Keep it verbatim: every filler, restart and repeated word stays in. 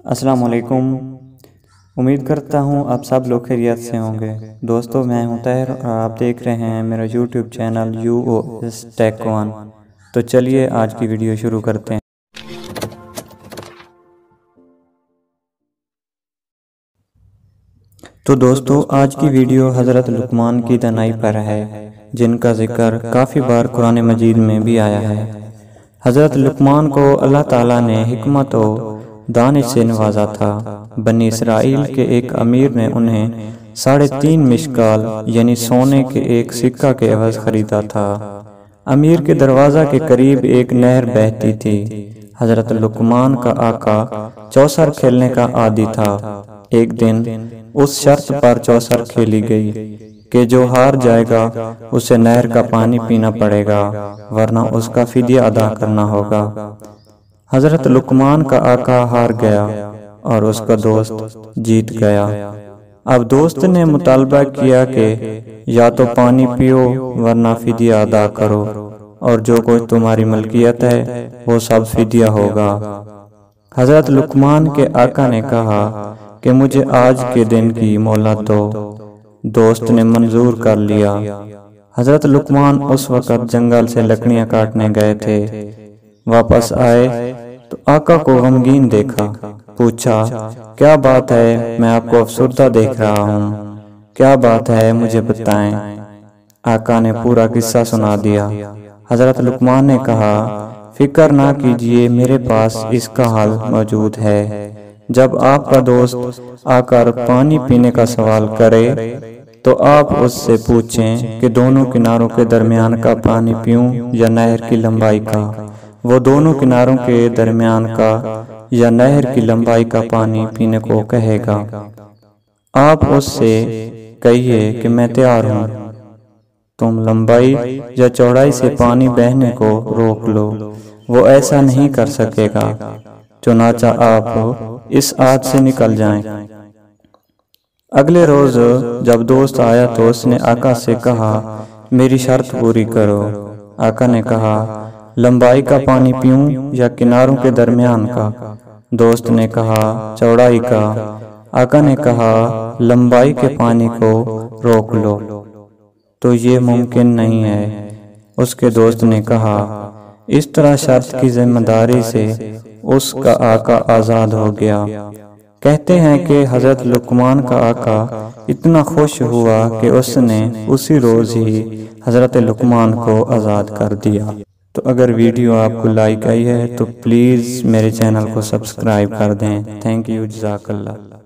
السلام علیکم۔ امید کرتا ہوں آپ سب لوگ خیریت سے ہوں گے۔ دوستو میں ہوں طاہر اور آپ دیکھ رہے ہیں میرا YouTube channel U O S tech one. تو چلیے آج کی ویڈیو شروع کرتے ہیں۔ تو دوستو آج کی ویڈیو حضرت لقمان کی دانائی پر ہے، جن کا ذکر کافی بار قرآن مجید میں بھی آیا ہے۔ حضرت لقمان کو اللہ تعالیٰ نے حکمت و دانش سے نوازا تھا۔ بنی اسرائیل کے ایک امیر نے انہیں ساڑھے تین مشکال یعنی سونے کے ایک سکہ کے عوض خریدا تھا۔ امیر کے دروازہ کے قریب ایک نہر بہتی تھی۔ حضرت لقمان کا آقا چوسر کھیلنے کا عادی تھا۔ ایک دن اس شرط پر چوسر کھیلی گئی کہ جو ہار جائے گا اسے نہر کا پانی پینا پڑے گا، ورنہ اس کا فدیہ ادا کرنا ہوگا۔ حضرت لقمان کا آقا ہار گیا اور اس کا دوست جیت گیا۔ اب دوست نے مطالبہ کیا کہ یا تو پانی پیو ورنہ فدیہ ادا کرو، اور جو کچھ تمہاری ملکیت ہے وہ سب فدیہ ہوگا۔ حضرت لقمان کے آقا نے کہا کہ مجھے آج کے دن کی مہلت دو۔ دوست نے منظور کر لیا۔ حضرت لقمان اس وقت جنگل سے لکڑیاں کاٹنے گئے تھے۔ واپس آئے تو آقا کو غمگین دیکھا۔ پوچھا کیا بات ہے، میں آپ کو افسردہ دیکھ رہا ہوں، کیا بات ہے مجھے بتائیں۔ آقا نے پورا قصہ سنا دیا۔ حضرت لقمان نے کہا فکر نہ کیجئے، میرے پاس اس کا حل موجود ہے۔ جب آپ کا دوست آ کر پانی پینے کا سوال کرے تو آپ اس سے پوچھیں کہ دونوں کناروں کے درمیان کا پانی پیوں یا نہر کی لمبائی کا۔ وہ دونوں کناروں کے درمیان کا یا نہر کی لمبائی کا پانی پینے کو کہے گا۔ آپ اس سے کہیے کہ میں تیار ہوں، تم لمبائی یا چوڑائی سے پانی بہنے کو روک لو۔ وہ ایسا نہیں کر سکے گا، چنانچہ آپ اس عہد سے نکل جائیں۔ اگلے روز جب دوست آیا تو اس نے آقا سے کہا میری شرط پوری کرو۔ آقا نے کہا لمبائی کا پانی پیوں یا کناروں کے درمیان کا؟ دوست نے کہا چوڑائی کا۔ آقا نے کہا لمبائی کے پانی کو روک لو۔ تو یہ ممکن نہیں ہے۔ اس کے دوست نے کہا اس طرح شرط کی ذمہ داری سے اس کا آقا آزاد ہو گیا۔ کہتے ہیں کہ حضرت لقمان کا آقا اتنا خوش ہوا کہ اس نے اسی روز ہی حضرت لقمان کو آزاد کر دیا۔ تو اگر ویڈیو آپ کو لائک آئی ہے تو پلیز میرے چینل کو سبسکرائب کر دیں۔ تھینک یو، جزاک اللہ۔